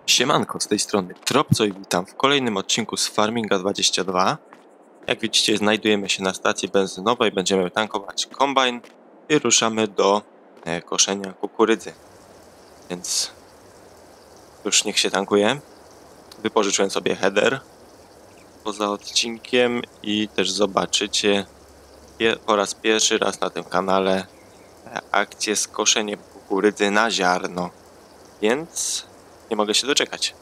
Siemanko, z tej strony Tropco i witam w kolejnym odcinku z Farminga 22. Jak widzicie, znajdujemy się na stacji benzynowej, będziemy tankować kombajn i ruszamy do koszenia kukurydzy. Więc już niech się tankuje. Wypożyczyłem sobie header poza odcinkiem i też zobaczycie po raz pierwszy raz na tym kanale akcję z koszeniem kukurydzy na ziarno. Więc nie mogę się doczekać.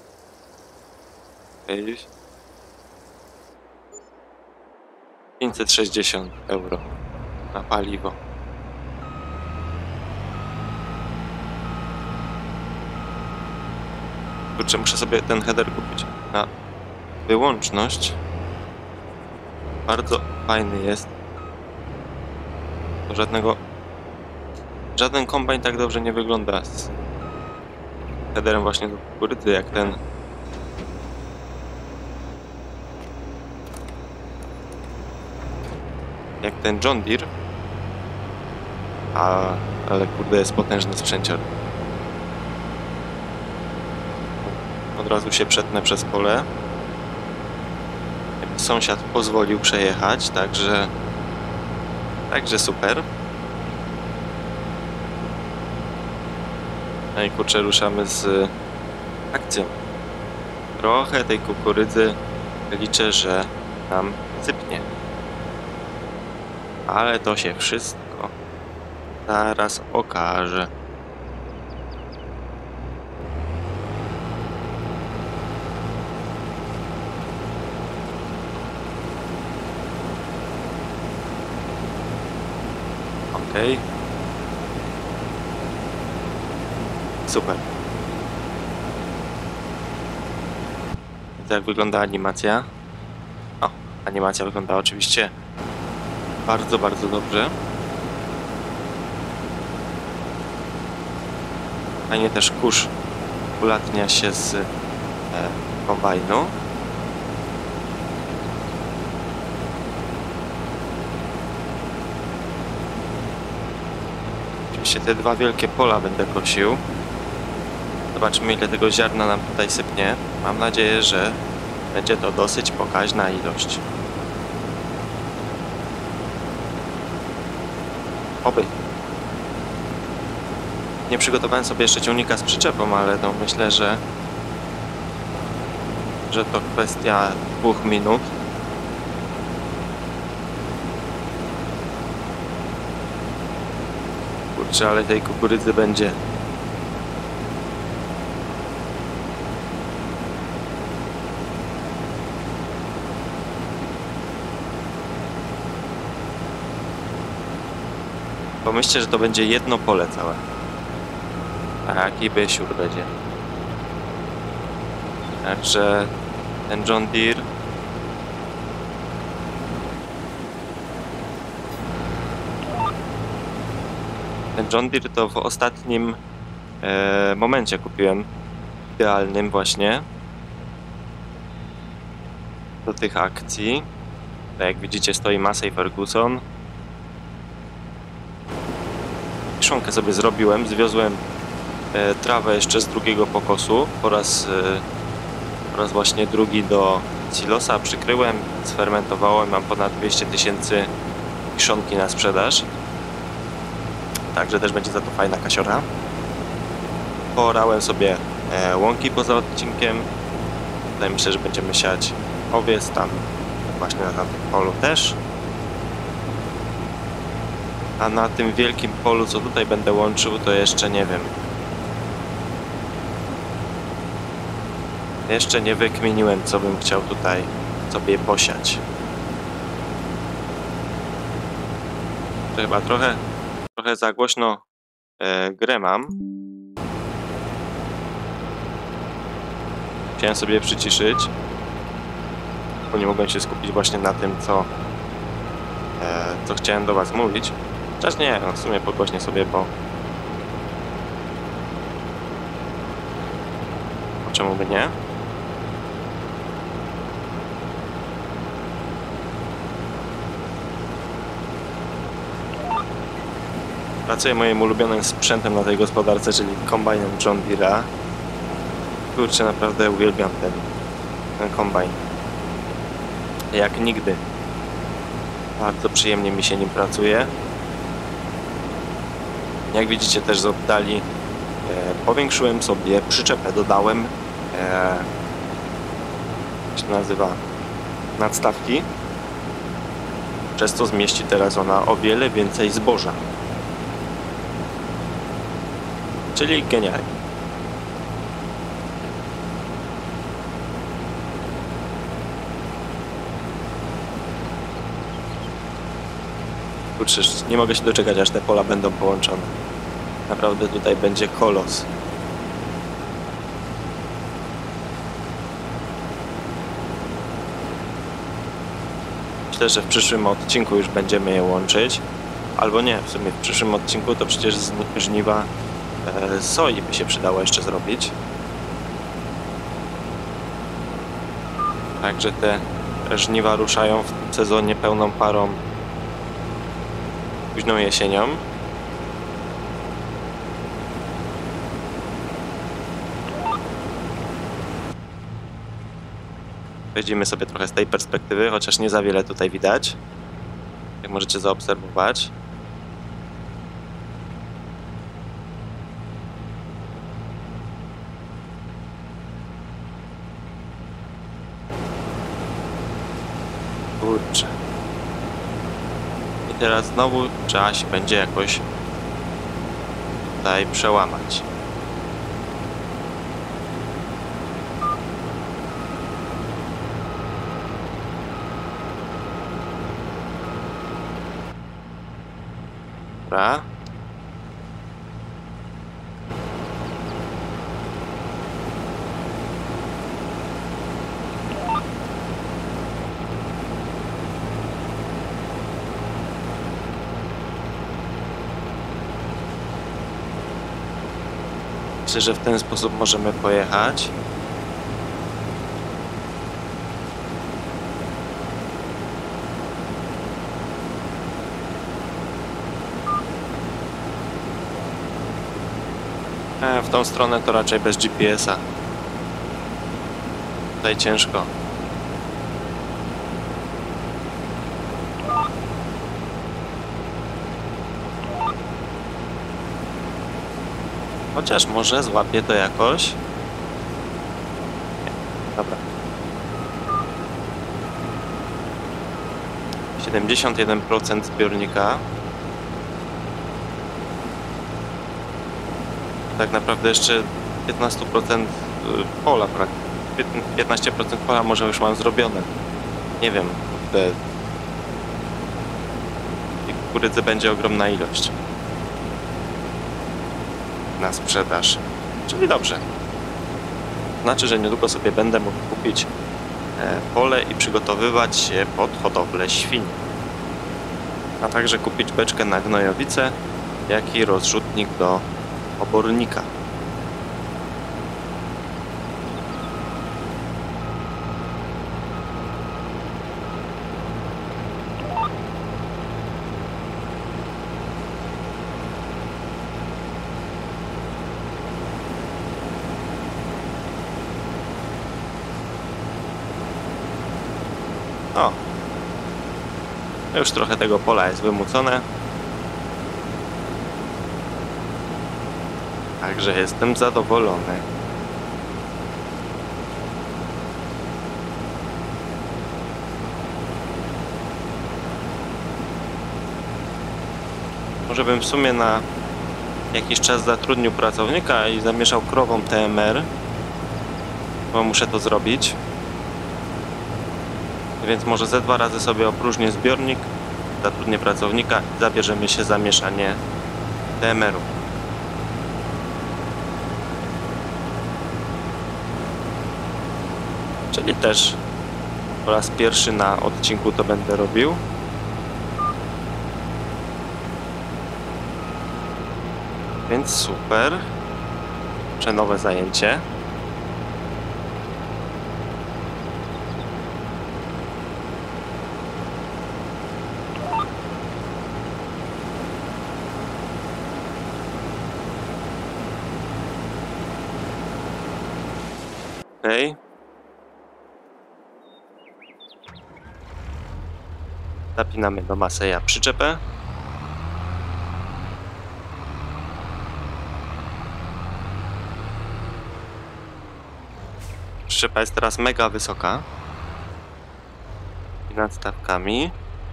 560 euro na paliwo. Kurczę, muszę sobie ten header kupić na wyłączność. Bardzo fajny jest. Żaden kombajn tak dobrze nie wygląda z headerem właśnie do kukurydzy jak ten. Jak ten John Deere. Ale kurde, jest potężny sprzęcior. Od razu się przetnę przez pole. Sąsiad pozwolił przejechać, także super. No i kurczę, ruszamy z akcją. Trochę tej kukurydzy liczę, że nam sypnie. Ale to się wszystko zaraz okaże. Okej. Super. Jak wygląda animacja? O, animacja wygląda oczywiście bardzo, bardzo dobrze. Fajnie też kurz ulatnia się z kombajnu. Oczywiście te dwa wielkie pola będę kosił. Zobaczymy, ile tego ziarna nam tutaj sypnie. Mam nadzieję, że będzie to dosyć pokaźna ilość. Oby. Nie przygotowałem sobie jeszcze ciągnika z przyczepą, ale to myślę, że to kwestia 2 minut. Kurczę, ale tej kukurydzy będzie. Pomyślcie, że to będzie jedno pole całe. Taki bysiur będzie. Także ten John Deere to w ostatnim momencie kupiłem. Idealnym właśnie do tych akcji. Tak jak widzicie, stoi Massey Ferguson. Kiszonkę sobie zrobiłem, zwiozłem trawę jeszcze z drugiego pokosu, po raz właśnie drugi do silosa, przykryłem, sfermentowałem, mam ponad 200 000 kiszonki na sprzedaż, także też będzie za to fajna kasiora. Poorałem sobie łąki poza odcinkiem, tutaj myślę, że będziemy siać owiec, tam właśnie na tamtym polu też. A na tym wielkim polu, co tutaj będę łączył, to jeszcze nie wiem. Jeszcze nie wykminiłem, co bym chciał tutaj sobie posiać. To chyba trochę za głośno grę mam. Chciałem sobie przyciszyć, bo nie mogłem się skupić właśnie na tym, co chciałem do was mówić. Chociaż nie, no w sumie podgłośnię sobie, bo czemu by nie? Pracuję moim ulubionym sprzętem na tej gospodarce, czyli kombajnem John Deere'a. Kurczę, naprawdę uwielbiam ten kombajn. Jak nigdy. Bardzo przyjemnie mi się nim pracuje. Jak widzicie też z oddali powiększyłem sobie przyczepę, dodałem jak się nazywa, nadstawki, przez co zmieści teraz ona o wiele więcej zboża. Czyli genialnie. Kurczę, nie mogę się doczekać, aż te pola będą połączone. Naprawdę tutaj będzie kolos. Myślę, że w przyszłym odcinku już będziemy je łączyć. Albo nie, w sumie w przyszłym odcinku to przecież żniwa soi by się przydało jeszcze zrobić. Także te żniwa ruszają w tym sezonie pełną parą późną jesienią. Wejdziemy sobie trochę z tej perspektywy, chociaż nie za wiele tutaj widać, jak możecie zaobserwować. Kurczę. I teraz znowu trzeba się będzie jakoś tutaj przełamać. Dobra. Myślę, że w ten sposób możemy pojechać. W tą stronę to raczej bez GPS-a. Tutaj ciężko. Chociaż może złapię to jakoś. Nie. Dobra. 71% zbiornika. Tak naprawdę jeszcze 15% pola, 15% pola może już mam zrobione. Nie wiem, te kukurydzy będzie ogromna ilość na sprzedaż, czyli dobrze. Znaczy, że niedługo sobie będę mógł kupić pole i przygotowywać się pod hodowlę świń, a także kupić beczkę na gnojowice, jak i rozrzutnik do obornika. O, już trochę tego pola jest wymucone. Także jestem zadowolony. Może bym w sumie na jakiś czas zatrudnił pracownika i zamieszał krową TMR, bo muszę to zrobić. Więc może ze 2 razy sobie opróżnię zbiornik, zatrudnię pracownika i zabierzemy się za mieszanie TMR-u. Czyli też po raz pierwszy na odcinku to będę robił. Więc super. Nowe zajęcie. Zapinamy do Maseja przyczepę. Przyczepa jest teraz mega wysoka. I nad stawkami.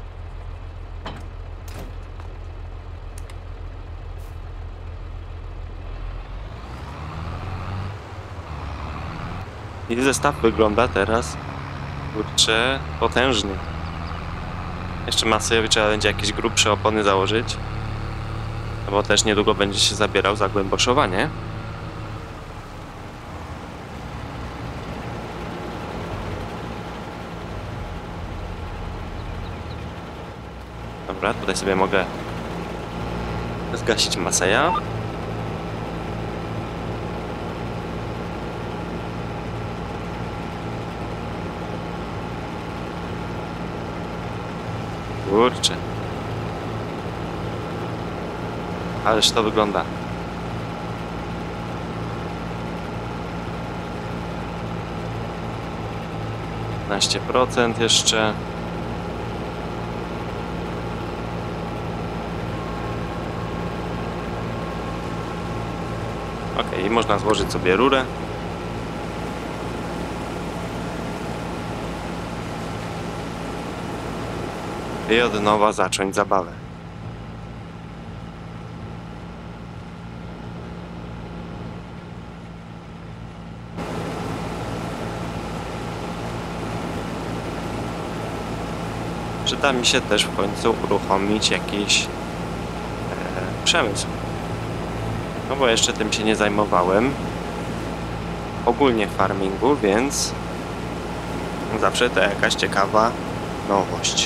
I zestaw wygląda teraz, kurczę, potężnie. Jeszcze Masejowi trzeba będzie jakieś grubsze opony założyć. Bo też niedługo będzie się zabierał za głęboszowanie. Dobra, tutaj sobie mogę zgasić Maseja. Kurczę. Ależ to wygląda. %15 jeszcze. Ok, można złożyć sobie rurę. I od nowa zacząć zabawę. Przyda mi się też w końcu uruchomić jakiś przemysł. No bo jeszcze tym się nie zajmowałem. Ogólnie w farmingu, więc zawsze to jakaś ciekawa nowość.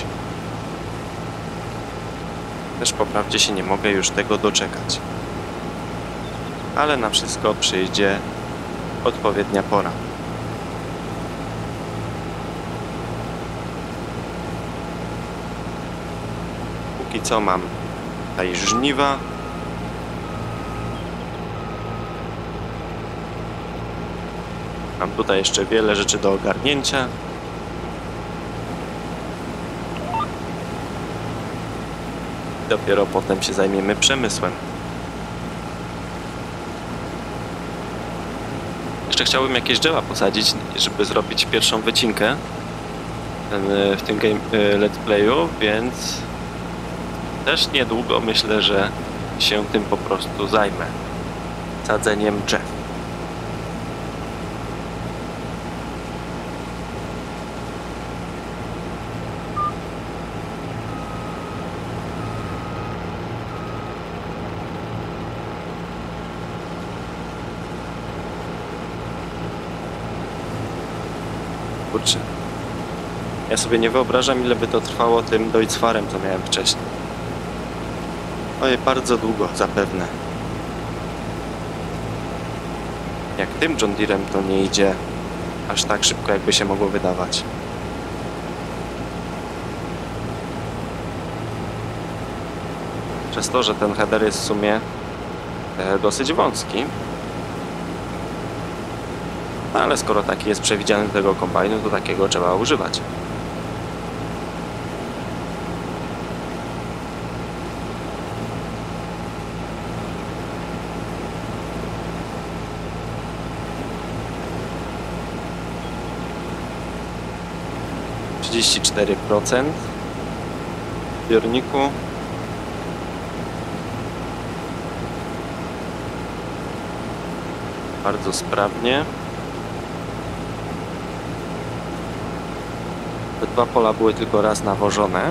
Też po prawdzie się nie mogę już tego doczekać. Ale na wszystko przyjdzie odpowiednia pora. Póki co mam tutaj żniwa. Mam tutaj jeszcze wiele rzeczy do ogarnięcia. Dopiero potem się zajmiemy przemysłem. Jeszcze chciałbym jakieś drzewa posadzić, żeby zrobić pierwszą wycinkę w tym let's playu, więc też niedługo myślę, że się tym po prostu zajmę. Sadzeniem drzew. Kurczę. Ja sobie nie wyobrażam, ile by to trwało tym Deutz-Fahrem, co miałem wcześniej. Oj, bardzo długo, zapewne. Jak tym John Deerem to nie idzie aż tak szybko, jakby się mogło wydawać. Przez to, że ten header jest w sumie dosyć wąski. No, ale skoro taki jest przewidziany do tego kombajnu, to takiego trzeba używać. %34 w zbiorniku. Bardzo sprawnie. Te dwa pola były tylko raz nawożone.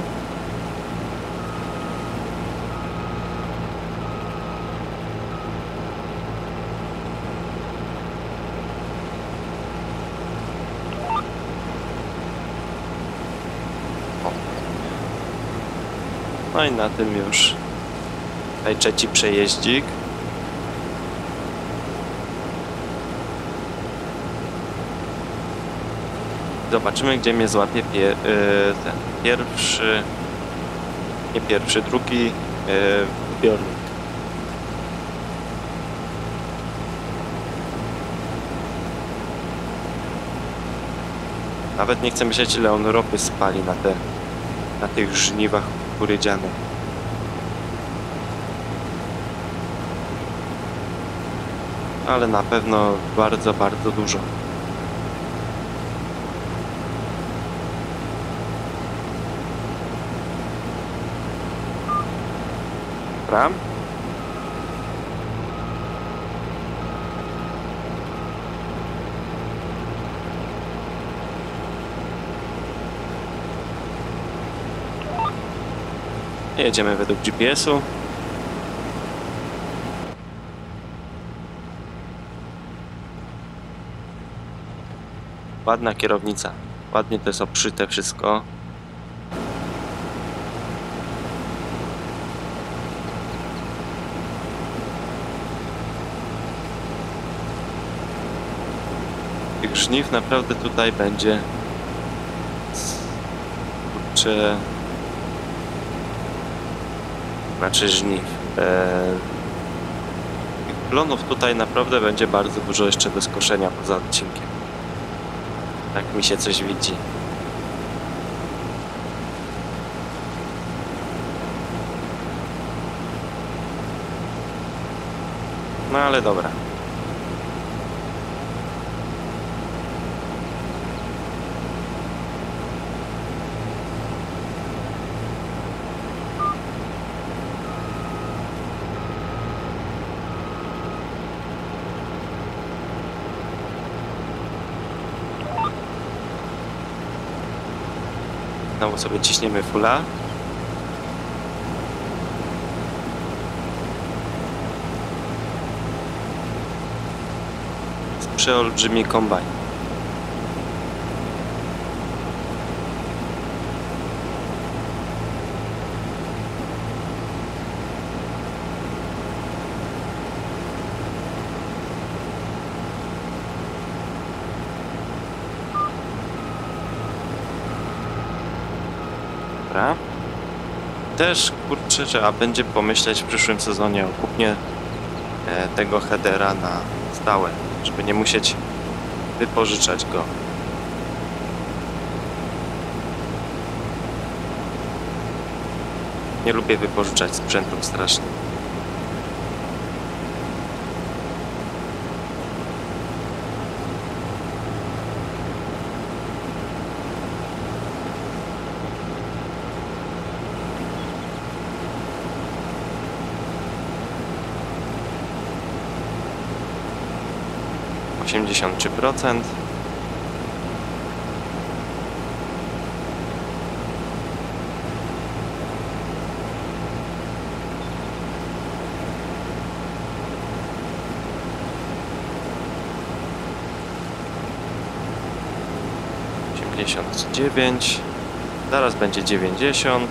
No i na tym już tutaj trzeci przejeździk. Zobaczymy, gdzie mnie złapie ten pierwszy, nie pierwszy, drugi zbiornik. Nawet nie chcę myśleć, ile on ropy spali na tych żniwach kukurydzianych. Ale na pewno bardzo, bardzo dużo. Dobra. Jedziemy według GPS-u. Ładna kierownica. Ładnie to jest obszyte wszystko. Tych żniw naprawdę tutaj będzie. Kurczę. Znaczy żniw. Tych plonów tutaj naprawdę będzie bardzo dużo jeszcze do skoszenia poza odcinkiem. Tak mi się coś widzi. No ale dobra. Znowu sobie ciśniemy fulla. Jest przeolbrzymi kombajn. Dobra. Też kurczę, trzeba będzie pomyśleć w przyszłym sezonie o kupnie tego headera na stałe, żeby nie musieć wypożyczać go. Nie lubię wypożyczać sprzętu strasznie. %. ,89. Zaraz będzie 90.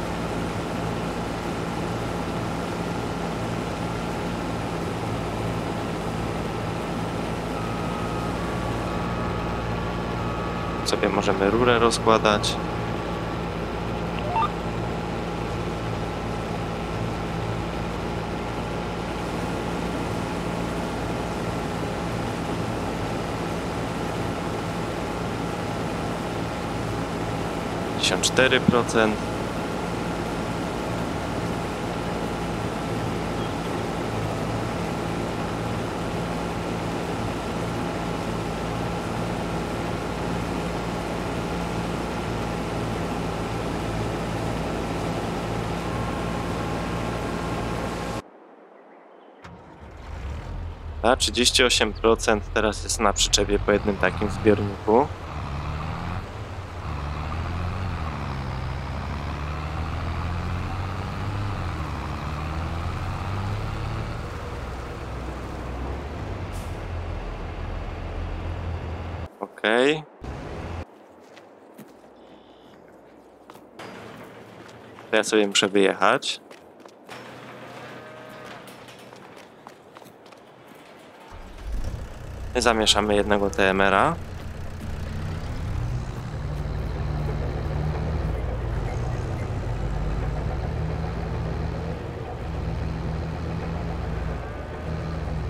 Sobie możemy rurę rozkładać. %. A 38% teraz jest na przyczepie po jednym takim zbiorniku. Okej. To ja sobie muszę wyjechać. Zamieszamy jednego TMR-a.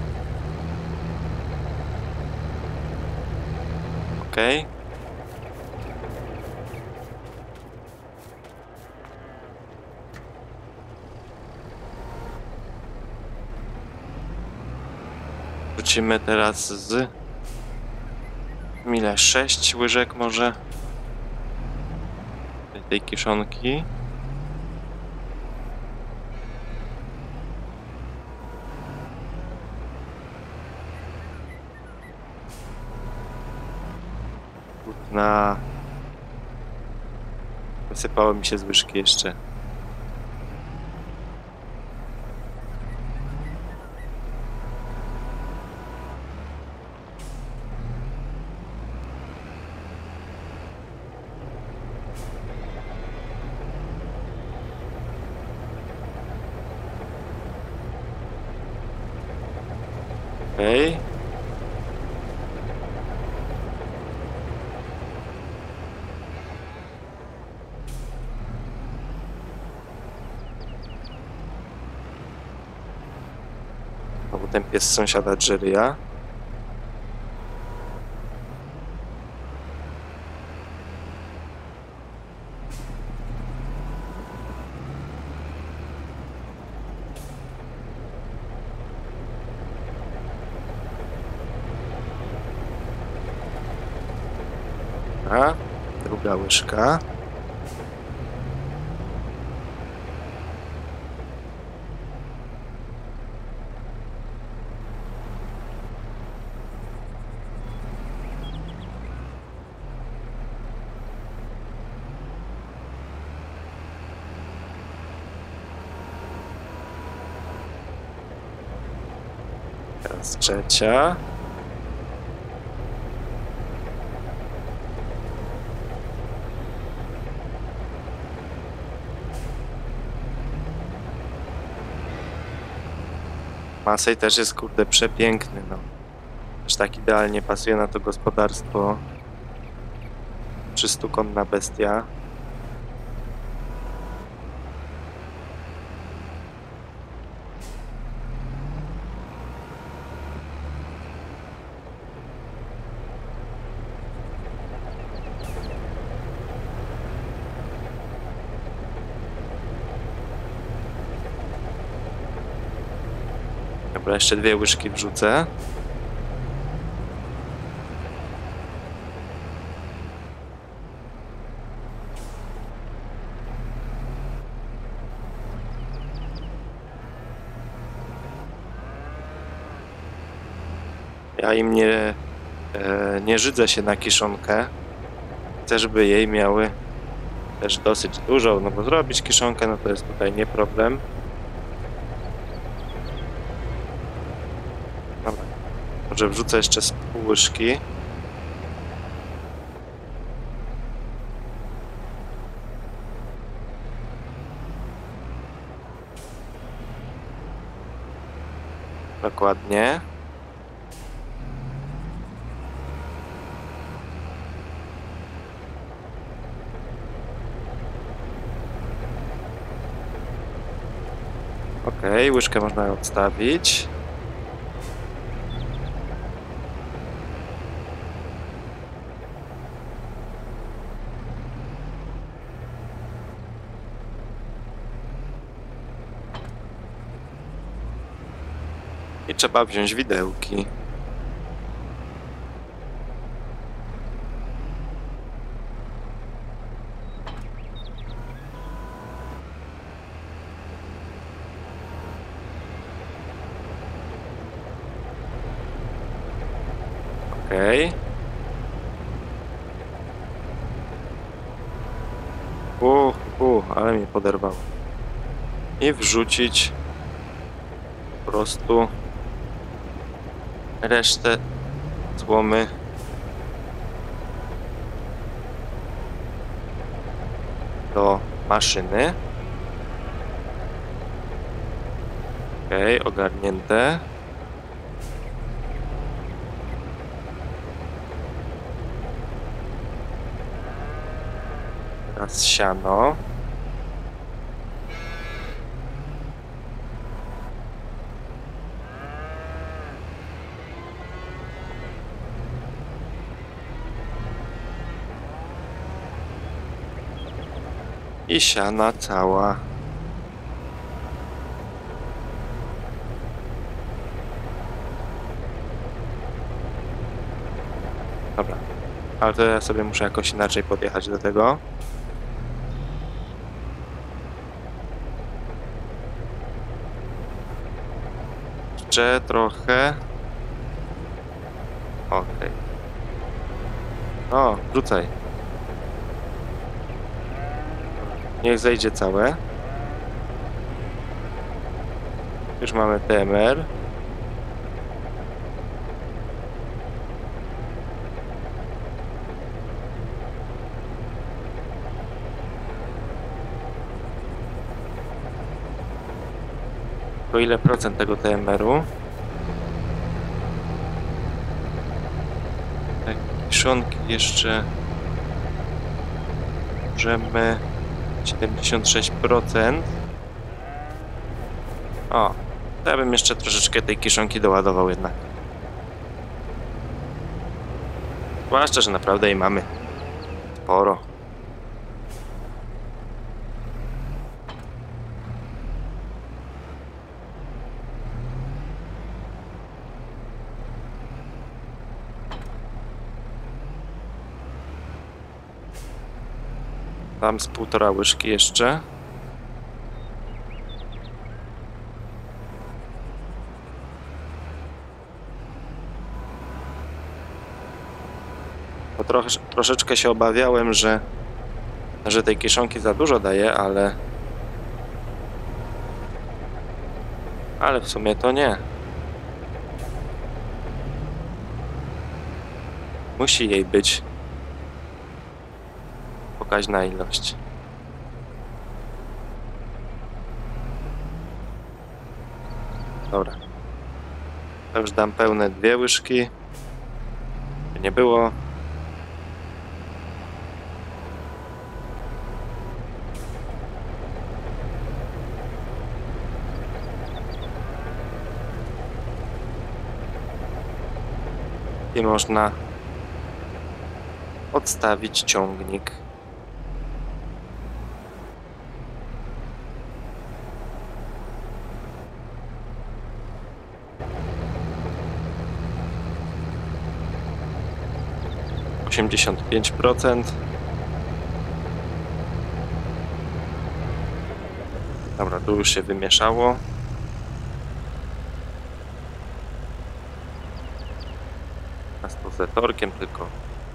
Okej. wrzucimy teraz z... ile? 6 łyżek może? Tej kiszonki. Kurna. Wysypało mi się z łyżki jeszcze. Okej. A potem pies sąsiada Jerry'a. A, druga łyżka. Teraz trzecia. Masej też jest, kurde, przepiękny, no. Też tak idealnie pasuje na to gospodarstwo. 300-konna bestia. Dobra, jeszcze 2 łyżki wrzucę. Ja im nie żydzę się na kiszonkę. Chcę, żeby jej miały też dosyć dużo, no bo zrobić kiszonkę, no to jest tutaj nie problem. Dobra, może wrzucę jeszcze z pół łyżki. Dokładnie. Okej, łyżkę można odstawić. I trzeba wziąć widełki. Okej. Ale mnie poderwało. I wrzucić po prostu resztę złomy do maszyny. Okej, ogarnięte. Teraz siano. I siana cała. Dobra. Ale to ja sobie muszę jakoś inaczej podjechać do tego. Jeszcze trochę. Okej. O, wrzucaj. Niech zejdzie całe. Już mamy TMR. To ile procent tego TMR-u? Tak, kiszonki jeszcze możemy 76%. O, to ja bym jeszcze troszeczkę tej kiszonki doładował jednak. Zwłaszcza, że naprawdę jej mamy sporo. Tam z 1,5 łyżki jeszcze. Bo troszeczkę się obawiałem, że tej kiszonki za dużo daje, ale w sumie to nie. Musi jej być pokaźna ilość. Dobra. To już dam pełne 2 łyżki. By nie było. I można odstawić ciągnik. %. Dobra, tu już się wymieszało. Teraz to ze torkiem tylko.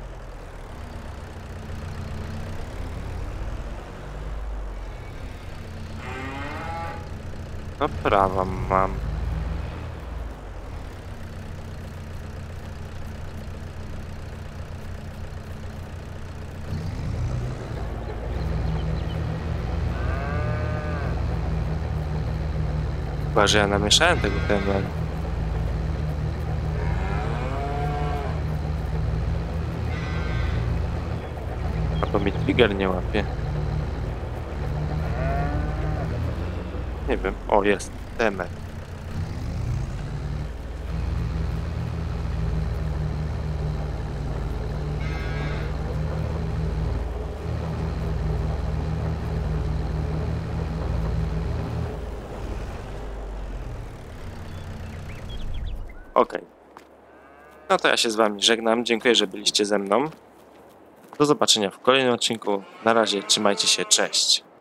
No prawa mam. Chyba, że ja namieszałem tego TMR. Albo mi trigger nie łapie. Nie wiem. O, jest. TMR. Okej. No to ja się z wami żegnam. Dziękuję, że byliście ze mną. Do zobaczenia w kolejnym odcinku. Na razie, trzymajcie się, cześć.